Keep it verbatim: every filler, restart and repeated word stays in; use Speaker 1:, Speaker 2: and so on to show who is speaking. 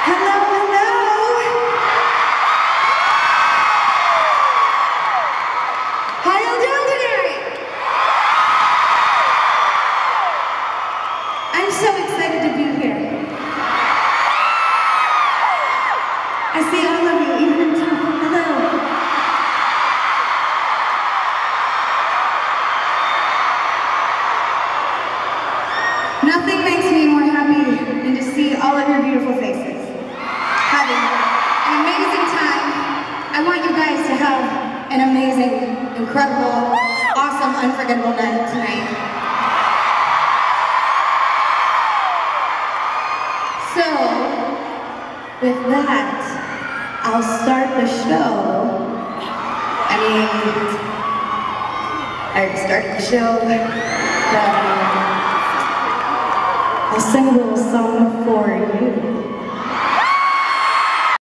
Speaker 1: Hello, hello. How y'all doing tonight? I'm so excited to be here. I see all of you, even in top. Hello. Nothing makes me more happy than to see all of your beautiful faces. Having an amazing time. I want you guys to have an amazing, incredible, awesome, unforgettable night tonight. So, with that, I'll start the show. I mean, I already started the show, but um, I'll sing a little song